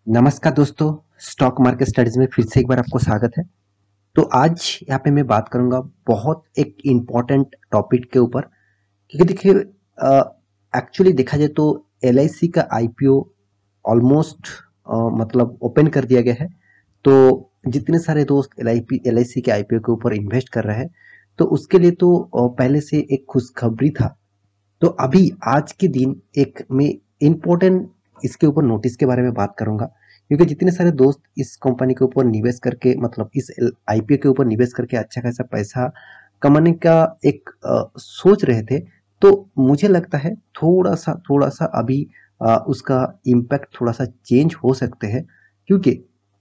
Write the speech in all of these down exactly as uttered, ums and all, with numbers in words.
नमस्कार दोस्तों, stock market studies में फिर से एक बार आपको स्वागत है। तो आज यहाँ पे मैं बात करूंगा बहुत एक इम्पॉर्टेंट टॉपिक के ऊपर, क्योंकि देखिए एक्चुअली देखा जाए तो एल आई सी का आई पी ओ ऑलमोस्ट मतलब ओपन कर दिया गया है। तो जितने सारे दोस्त L I P L I C के आई पी ओ के ऊपर इन्वेस्ट कर रहे हैं, तो उसके लिए तो अ, पहले से एक खुशखबरी था। तो अभी आज के दिन एक मैं इम्पोर्टेंट इसके ऊपर नोटिस के बारे में बात करूंगा, क्योंकि जितने सारे दोस्त इस कंपनी के ऊपर निवेश करके मतलब इस आई पी ओ के ऊपर निवेश करके अच्छा खासा पैसा कमाने का एक अ, सोच रहे थे, तो मुझे लगता है थोड़ा सा थोड़ा सा अभी अ, उसका इम्पैक्ट थोड़ा सा चेंज हो सकते हैं। क्योंकि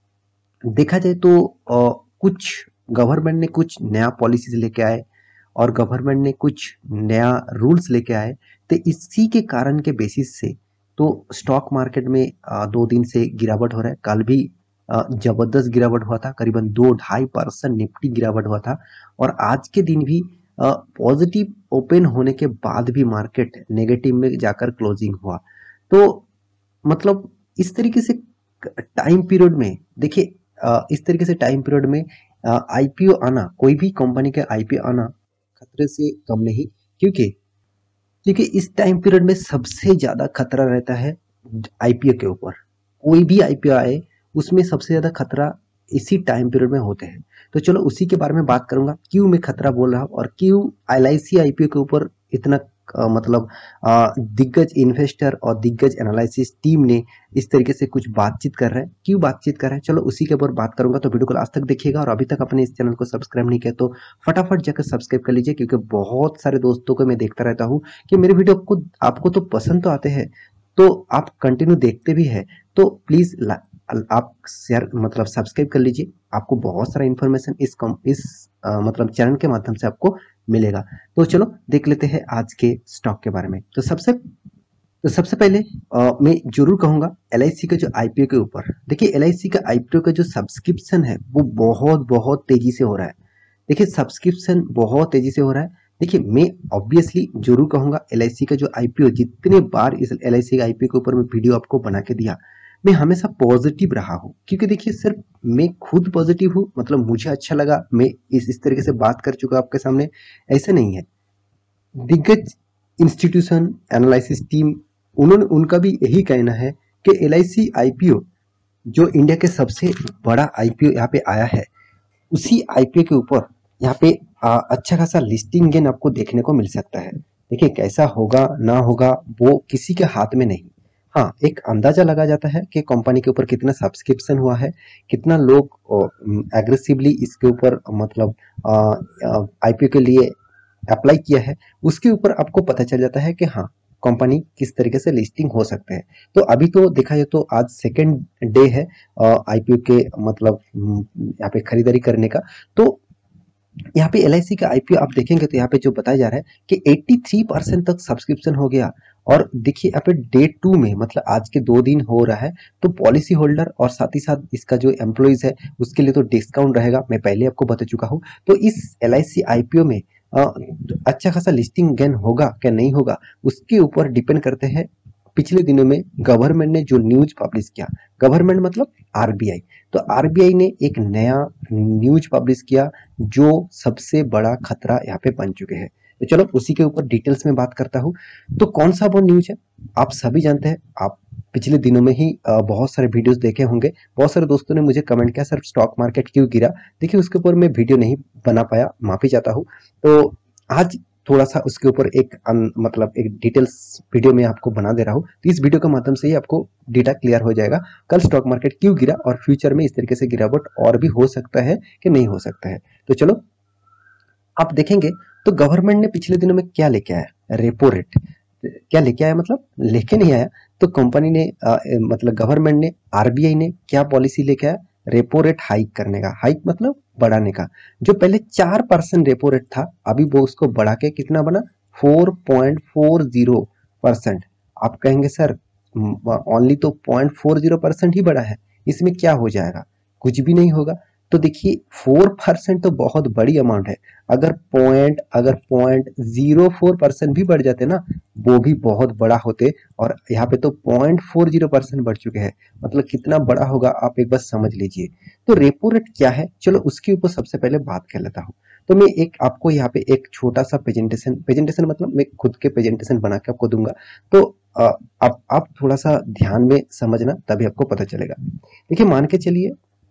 देखा जाए तो अ, कुछ गवर्नमेंट ने कुछ नया पॉलिसीज लेके आए और गवर्नमेंट ने कुछ नया रूल्स लेके आए। तो इसी के कारण के बेसिस से तो स्टॉक मार्केट में अ, दो दिन से गिरावट हो रहा है। कल भी अ, जबरदस्त गिरावट हुआ था, करीबन दो ढाई परसेंट निफ्टी गिरावट हुआ था। और आज के दिन भी पॉजिटिव ओपन होने के बाद भी मार्केट नेगेटिव में जाकर क्लोजिंग हुआ। तो मतलब इस तरीके से टाइम पीरियड में देखिए, अ, इस तरीके से टाइम पीरियड में आई पी ओ आना, कोई भी कंपनी का आई पी ओ आना खतरे से कम नहीं। क्योंकि क्योंकि इस टाइम पीरियड में सबसे ज्यादा खतरा रहता है आई पी ओ के ऊपर। कोई भी आई पी ओ आए, उसमें सबसे ज्यादा खतरा इसी टाइम पीरियड में होते हैं। तो चलो उसी के बारे में बात करूंगा, क्यों मैं खतरा बोल रहा हूँ और क्यों L I C I P ओ के ऊपर इतना अ, मतलब अ, दिग्गज इन्वेस्टर और दिग्गज एनालिसिस टीम ने इस तरीके से कुछ बातचीत कर रहे हैं, क्यों बातचीत कर रहे हैं, चलो उसी के ऊपर बात करूंगा। तो वीडियो को लास्ट तक देखिएगा, और अभी तक अपने इस चैनल को सब्सक्राइब नहीं किया तो फटाफट जाकर सब्सक्राइब कर लीजिए, क्योंकि बहुत सारे दोस्तों को मैं देखता रहता हूँ कि मेरे वीडियो को आपको तो पसंद तो आते हैं, तो आप कंटिन्यू देखते भी है। तो प्लीज आप शेयर मतलब सब्सक्राइब कर लीजिए। आपको बहुत सारा इन्फॉर्मेशन इस कम इस अ, मतलब चैनल के माध्यम से आपको मिलेगा। तो चलो देख लेते हैं आज के स्टॉक के बारे में। तो सबसे तो सबसे पहले अ, मैं जरूर कहूंगा एल आई सी का जो आई पी ओ के ऊपर, देखिए एल आई सी का आई पी ओ का जो सब्सक्रिप्शन है वो बहुत बहुत तेजी से हो रहा है। देखिए सब्सक्रिप्शन बहुत तेजी से हो रहा है। देखिए मैं ऑब्वियसली जरूर कहूंगा एल आई सी का जो आई पी ओ, जितने बार इस एल आई सी का आई पी ओ के ऊपर मैं वीडियो आपको बना के दिया, मैं हमेशा पॉजिटिव रहा हूँ। क्योंकि देखिए सिर्फ मैं खुद पॉजिटिव हूँ, मतलब मुझे अच्छा लगा, मैं इस इस तरीके से बात कर चुका आपके सामने, ऐसा नहीं है। दिग्गज इंस्टीट्यूशन एनालिसिस टीम, उन्होंने उनका भी यही कहना है कि L I C I P ओ जो इंडिया के सबसे बड़ा आई पी ओ यहाँ पे आया है, उसी आई पी ओ के ऊपर यहाँ पे आ, अच्छा खासा लिस्टिंग गेन आपको देखने को मिल सकता है। देखिए कैसा होगा ना होगा वो किसी के हाथ में नहीं। हाँ, एक अंदाजा लगा जाता है कि कंपनी के ऊपर कितना सब्सक्रिप्शन हुआ है, कितना लोग एग्रेसिवली इसके ऊपर मतलब आई पी ओ के लिए अप्लाई किया है, उसके ऊपर आपको पता चल जाता है कि हाँ कंपनी किस तरीके से लिस्टिंग हो सकते हैं। तो अभी तो देखा जाए तो आज सेकेंड डे है आई पी ओ के मतलब हम्म, यहाँ पे खरीदारी करने का। तो यहाँ पे एल आई सी का आई पी ओ आप देखेंगे तो यहाँ पे जो बताया जा रहा है कि तिरासी परसेंट तक सब्सक्रिप्शन हो गया। और देखिए यहाँ पे डे टू में मतलब आज के दो दिन हो रहा है, तो पॉलिसी होल्डर और साथ ही साथ इसका जो एम्प्लॉइज है उसके लिए तो डिस्काउंट रहेगा, मैं पहले आपको बता चुका हूँ। तो इस L I C I P ओ में अ, अच्छा खासा लिस्टिंग गेन होगा क्या नहीं होगा, उसके ऊपर डिपेंड करते हैं पिछले दिनों में गवर्नमेंट ने जो न्यूज पब्लिश किया। गवर्नमेंट मतलब आर बी आई। तो आर बी आई ने एक नया न्यूज पब्लिश किया जो सबसे बड़ा खतरा यहाँ पे बन चुके हैं। तो चलो उसी के ऊपर डिटेल्स में बात करता हूँ। तो कौन सा वो न्यूज है, आप सभी जानते हैं। आप पिछले दिनों में ही अ, बहुत सारे वीडियोस देखे होंगे। बहुत सारे दोस्तों ने मुझे कमेंट किया सर स्टॉक मार्केट क्यों गिरा। देखिए उसके ऊपर मैं वीडियो नहीं बना पाया, माफी चाहता हूँ। तो आज थोड़ा सा उसके ऊपर एक अन, मतलब एक डिटेल्स वीडियो में आपको बना दे रहा हूँ। तो इस वीडियो के माध्यम से ही आपको डेटा क्लियर हो जाएगा कल स्टॉक मार्केट क्यों गिरा और फ्यूचर में इस तरीके से गिरावट और भी हो सकता है कि नहीं हो सकता है। तो चलो आप देखेंगे तो गवर्नमेंट ने पिछले दिनों में क्या लेके आया, रेपो रेट। क्या लेके आया मतलब लेके नहीं आया। तो कंपनी ने अ, मतलब गवर्नमेंट ने आर बी आई ने क्या पॉलिसी लेके आया, रेपो रेट हाइक करने का। हाइक मतलब बढ़ाने का। जो पहले चार परसेंट रेपो रेट था, अभी वो उसको बढ़ा के कितना बना, four point four zero percent. आप कहेंगे सर ओनली तो पॉइंट फोर जीरो परसेंट ही बढ़ा है, इसमें क्या हो जाएगा, कुछ भी नहीं होगा। तो देखिए फोर परसेंट तो बहुत बड़ी अमाउंट है। अगर पॉइंट अगर पॉइंट जीरो फोर परसेंट भी बढ़ जाते ना, वो भी बहुत बड़ा होते, और यहाँ पे तो पॉइंट फोर जीरो परसेंट बढ़ चुके हैं, मतलब कितना बड़ा होगा आप एक बार समझ लीजिए। तो रेपो रेट क्या है, चलो उसके ऊपर सबसे पहले बात कर लेता हूँ। तो मैं एक आपको यहाँ पे एक छोटा सा प्रेजेंटेशन प्रेजेंटेशन मतलब मैं खुद के प्रेजेंटेशन बना के आपको दूंगा, तो अ, आप आप थोड़ा सा ध्यान में समझना, तभी आपको पता चलेगा। देखिए मान के चलिए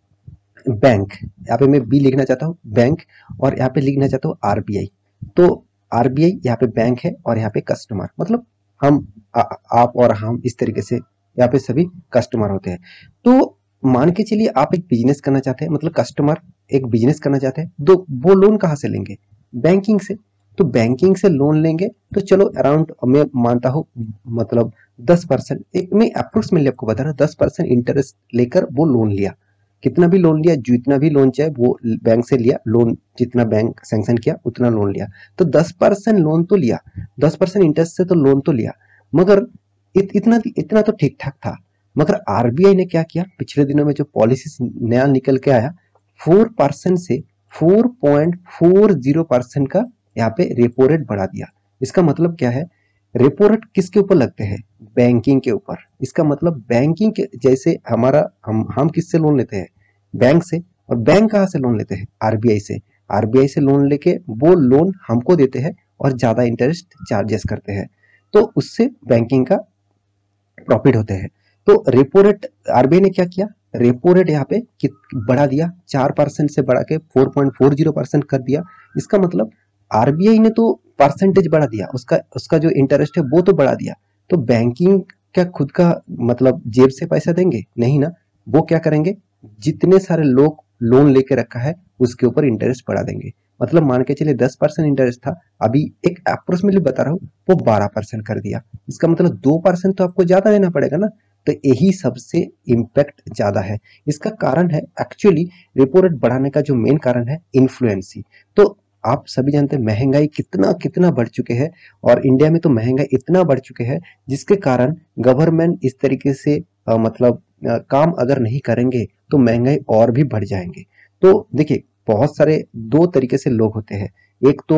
बैंक, यहाँ पे मैं बी लिखना चाहता हूँ बैंक, और यहाँ पे लिखना चाहता हूँ आरबीआई। तो आरबीआई यहाँ पे बैंक है, और यहाँ पे कस्टमर मतलब हम आ, आप और हम, इस तरीके से यहाँ पे सभी कस्टमर होते हैं। तो मान के चलिए आप एक बिजनेस करना चाहते हैं, मतलब कस्टमर एक बिजनेस करना चाहते हैं, तो वो लोन कहाँ से लेंगे, बैंकिंग से। तो बैंकिंग से लोन लेंगे तो चलो अराउंड मैं मानता हूँ मतलब दस परसेंट, एक मैं अप्रोक्सीमेटली आपको बता रहा हूँ, दस परसेंट इंटरेस्ट लेकर वो लोन लिया। कितना भी लोन लिया, जितना भी लोन चाहे वो बैंक से लिया, लोन जितना बैंक सैंक्शन किया उतना लोन लिया। तो दस परसेंट लोन तो लिया, दस परसेंट इंटरेस्ट से तो लोन तो लिया, मगर इत, इतना इतना तो ठीक ठाक था। मगर आरबीआई ने क्या किया, पिछले दिनों में जो पॉलिसी नया निकल के आया, फोर परसेंट से four point four zero percent का यहाँ पे रेपो रेट बढ़ा दिया। इसका मतलब क्या है, रेपो रेट किसके ऊपर लगते हैं, बैंकिंग के ऊपर। इसका मतलब बैंकिंग के जैसे हमारा हम हम किससे लोन लेते हैं, बैंक से, और बैंक कहाँ से लोन लेते हैं, आरबीआई से। आरबीआई से लोन लेके वो लोन हमको देते हैं और ज्यादा इंटरेस्ट चार्जेस करते हैं, तो उससे बैंकिंग का प्रॉफिट होते हैं। तो रेपो रेट आरबीआई ने क्या किया, रेपो रेट यहाँ पे बढ़ा दिया, चार परसेंट से बढ़ा के four point four zero percent कर दिया। इसका मतलब आरबीआई ने तो परसेंटेज बढ़ा दिया, उसका उसका जो इंटरेस्ट है वो तो बढ़ा दिया। तो बैंकिंग क्या खुद का मतलब जेब से पैसा देंगे, नहीं ना। वो क्या करेंगे, जितने सारे लोग लोन लेके रखा है उसके ऊपर इंटरेस्ट बढ़ा देंगे। मतलब मान के चलिए दस परसेंट इंटरेस्ट था, अभी एक अप्रोक्सीमेटली बता रहा हूँ, वो बारह परसेंट कर दिया। इसका मतलब दो परसेंट तो आपको ज्यादा देना पड़ेगा ना। तो यही सबसे इम्पैक्ट ज्यादा है। इसका कारण है एक्चुअली, रेपो रेट बढ़ाने का जो मेन कारण है इन्फ्लुएंसी। तो आप सभी जानते हैं महंगाई कितना कितना बढ़ चुके हैं, और इंडिया में तो महंगाई इतना बढ़ चुके हैं जिसके कारण गवर्नमेंट इस तरीके से अ, मतलब अ, काम अगर नहीं करेंगे तो महंगाई और भी बढ़ जाएंगे। तो देखिए बहुत सारे दो तरीके से लोग होते हैं, एक तो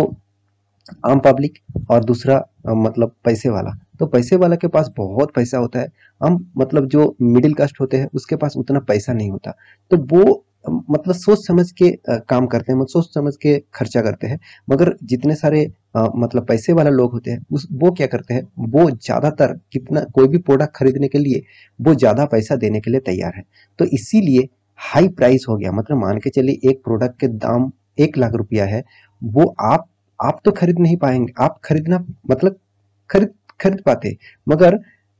आम पब्लिक, और दूसरा अ, मतलब पैसे वाला। तो पैसे वाला के पास बहुत पैसा होता है, हम मतलब जो मिडिल कास्ट होते हैं उसके पास उतना पैसा नहीं होता। तो वो अ, मतलब सोच समझ के अ, काम करते हैं, मतलब सोच समझ के खर्चा करते हैं। मगर जितने सारे अ, मतलब पैसे वाला लोग होते हैं उस वो क्या करते हैं, वो ज्यादातर कितना कोई भी प्रोडक्ट खरीदने के लिए वो ज्यादा पैसा देने के लिए तैयार है। तो इसीलिए हाई प्राइस हो गया, मतलब मान के चलिए एक प्रोडक्ट के दाम एक लाख रुपया है, वो आप आप तो खरीद नहीं पाएंगे, आप खरीदना मतलब खरीद खरीद पाते, मगर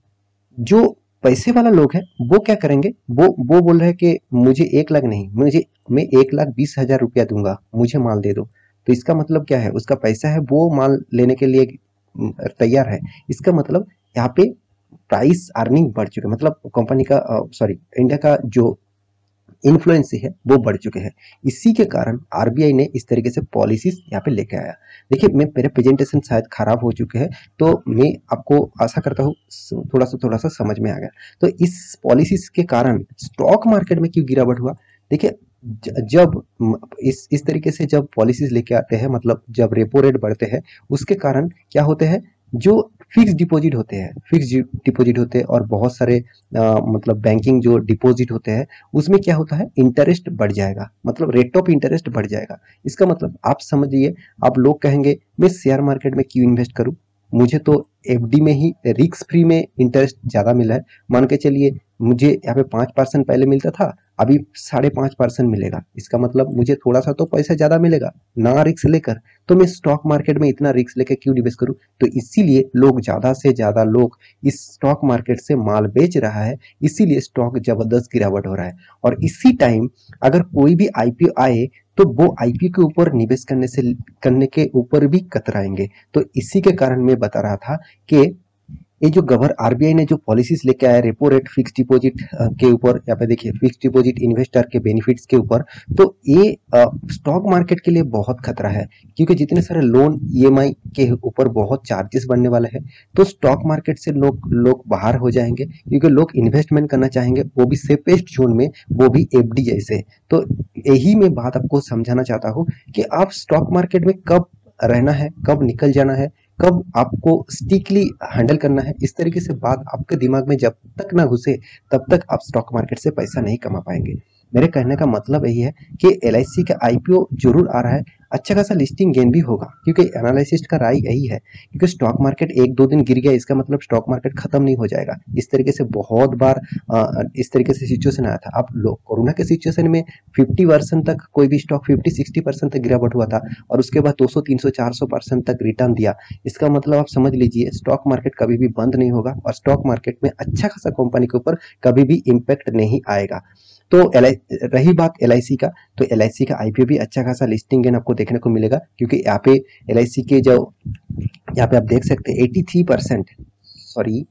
जो पैसे वाला लोग है वो क्या करेंगे, वो वो बोल रहे हैं कि मुझे एक लाख नहीं, मुझे मैं एक लाख बीस हजार रुपया दूंगा, मुझे माल दे दो। तो इसका मतलब क्या है, उसका पैसा है, वो माल लेने के लिए अम, तैयार है। इसका मतलब यहाँ पे प्राइस अर्निंग बढ़ चुका है, मतलब कंपनी का सॉरी इंडिया का जो इन्फ्लुएंस है वो बढ़ चुके हैं। इसी के कारण आरबीआई ने इस तरीके से पॉलिसीज यहाँ पे लेके आया। देखिए मैं मेरे प्रेजेंटेशन शायद खराब हो चुके हैं, तो मैं आपको आशा करता हूँ थोड़ा सा थोड़ा सा समझ में आ गया। तो इस पॉलिसीज के कारण स्टॉक मार्केट में क्यों गिरावट हुआ, देखिए जब इस इस तरीके से जब पॉलिसीज लेके आते हैं, मतलब जब रेपो रेट बढ़ते हैं, उसके कारण क्या होते हैं, जो फिक्स डिपॉजिट होते हैं फिक्स डिपॉजिट होते हैं और बहुत सारे आ, मतलब बैंकिंग जो डिपॉजिट होते हैं उसमें क्या होता है, इंटरेस्ट बढ़ जाएगा, मतलब रेट ऑफ इंटरेस्ट बढ़ जाएगा। इसका मतलब आप समझिए, आप लोग कहेंगे मैं शेयर मार्केट में क्यों इन्वेस्ट करूं, मुझे तो एफडी में ही रिस्क फ्री में इंटरेस्ट ज्यादा मिला है। मान के चलिए मुझे यहाँ पे पांच परसेंट पहले मिलता था, अभी साढ़े पांच परसेंट मिलेगा। इसका मतलब मुझे थोड़ा सा तो पैसा ज्यादा मिलेगा ना रिस्क लेकर, तो मैं स्टॉक मार्केट में इतना रिस्क लेकर क्यों निवेश करूं। तो इसीलिए लोग ज्यादा से ज्यादा लोग इस स्टॉक मार्केट से माल बेच रहा है, इसीलिए स्टॉक जबरदस्त गिरावट हो रहा है। और इसी टाइम अगर कोई भी आईपीओ आए तो वो आईपीओ के ऊपर निवेश करने से करने के ऊपर भी कतराएंगे। तो इसी के कारण मैं बता रहा था कि ये जो गवर आरबीआई ने जो पॉलिसीज लेके आया रेपो रेट फिक्स डिपॉजिट के ऊपर, यहाँ पे देखिए फिक्स डिपॉजिट इन्वेस्टर के बेनिफिट्स के ऊपर, तो ये स्टॉक मार्केट के लिए बहुत खतरा है, क्योंकि जितने सारे लोन ईएमआई के ऊपर बहुत चार्जेस बनने वाले हैं, तो स्टॉक मार्केट से लोग लोग बाहर हो जाएंगे, क्योंकि लोग इन्वेस्टमेंट करना चाहेंगे, वो भी सेफेस्ट जोन में, वो भी एफडी जैसे। तो यही मैं बात आपको समझाना चाहता हूँ कि आप स्टॉक मार्केट में कब रहना है, कब निकल जाना है, कब आपको स्टिकली हैंडल करना है, इस तरीके से बात आपके दिमाग में जब तक ना घुसे तब तक आप स्टॉक मार्केट से पैसा नहीं कमा पाएंगे। मेरे कहने का मतलब यही है कि एलआईसी का आईपीओ जरूर आ रहा है, अच्छा खासा लिस्टिंग गेन भी होगा, क्योंकि एनालिसिस्ट का राय यही है, क्योंकि स्टॉक मार्केट एक दो दिन गिर गया इसका मतलब स्टॉक मार्केट खत्म नहीं हो जाएगा। इस तरीके से बहुत बार आ, इस तरीके से सिचुएशन आया था। आप लोग कोरोना के सिचुएशन में फिफ्टी परसेंट तक कोई भी स्टॉक फिफ्टी सिक्सटी परसेंट तक गिरावट हुआ था, और उसके बाद दो सौ तीन सौ चार सौ परसेंट तक रिटर्न दिया। इसका मतलब आप समझ लीजिए स्टॉक मार्केट कभी भी बंद नहीं होगा, और स्टॉक मार्केट में अच्छा खासा कंपनी के ऊपर कभी भी इम्पैक्ट नहीं आएगा। तो एल रही बात एलआईसी का, तो एलआईसी का आईपीओ भी अच्छा खासा लिस्टिंग गेन आपको देखने को मिलेगा, क्योंकि यहाँ पे एलआईसी के जो यहाँ पे आप देख सकते हैं एटी थ्री परसेंट, सॉरी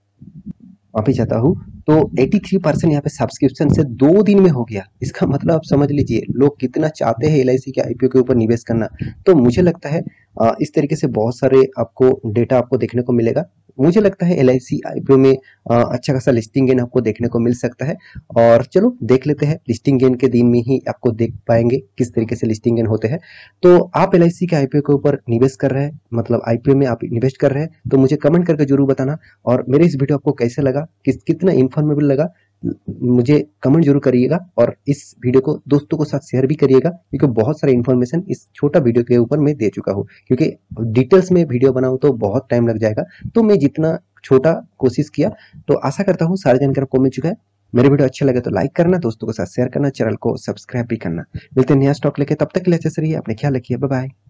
वापिस जाता हूँ, तो तिरासी परसेंट यहाँ पे सब्सक्रिप्शन से दो दिन में हो गया। इसका मतलब आप समझ लीजिए लोग कितना चाहते हैं एलआईसी के आईपीओ के ऊपर निवेश करना। तो मुझे लगता है इस तरीके से बहुत सारे आपको डेटा आपको देखने को मिलेगा। मुझे लगता है एलआईसी आईपीओ में अच्छा खासा लिस्टिंग गेन आपको देखने को मिल सकता है, और चलो देख लेते हैं लिस्टिंग गेन के दिन में ही आपको देख पाएंगे किस तरीके से लिस्टिंग गेन होते हैं। तो आप एलआईसी के आईपीओ के ऊपर निवेश कर रहे हैं, मतलब आईपीओ में आप इन्वेस्ट कर रहे हैं, तो मुझे कमेंट करके जरूर बताना। और मेरे इस वीडियो आपको कैसे लगा, किस कितना इन्फॉर्मेबल लगा, मुझे कमेंट जरूर करिएगा, और इस वीडियो को दोस्तों के साथ शेयर भी करिएगा, क्योंकि बहुत सारा इन्फॉर्मेशन इस छोटा वीडियो के ऊपर मैं दे चुका हूँ। क्योंकि डिटेल्स में वीडियो बनाऊं तो बहुत टाइम लग जाएगा, तो मैं जितना छोटा कोशिश किया, तो आशा करता हूँ सारी जानकारी आपको मिल चुका है। मेरे वीडियो अच्छे लगे तो लाइक करना, दोस्तों के साथ शेयर करना, चैनल को सब्सक्राइब भी करना। मिलते हैं नया स्टॉक लेके, तब तक के लिए अच्छे से रहिए, अपने ख्याल रखिए, बाय बाय।